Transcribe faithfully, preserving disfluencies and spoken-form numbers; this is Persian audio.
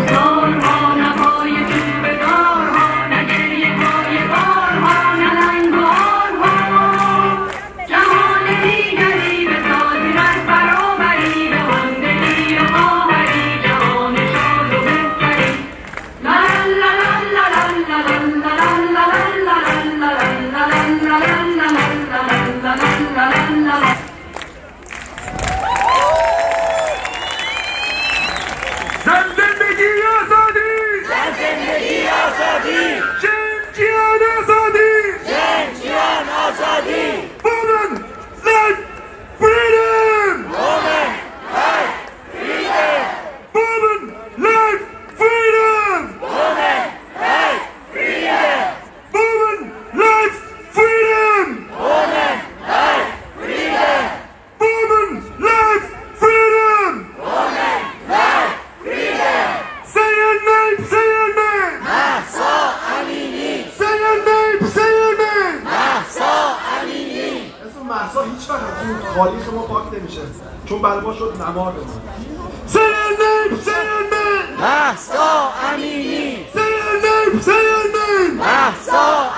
زندگی آزادی، زندگی آزادی، جنگیان آزادی، جنگیان آزادی. Women like freedom. Women like freedom. Women like freedom. Women like freedom. Women like freedom. Women like freedom. Women like freedom. Women like freedom. Say your name, say your name. مهسا امینی. Say your name, say your name. مهسا امینی. اسم مهسا هیچ وقت تو تاریخ ما پاک نمیشه چون برای ما شد نماد ما. Say your name, say your name. مهسا امینی. Say your name, say your name. مهسا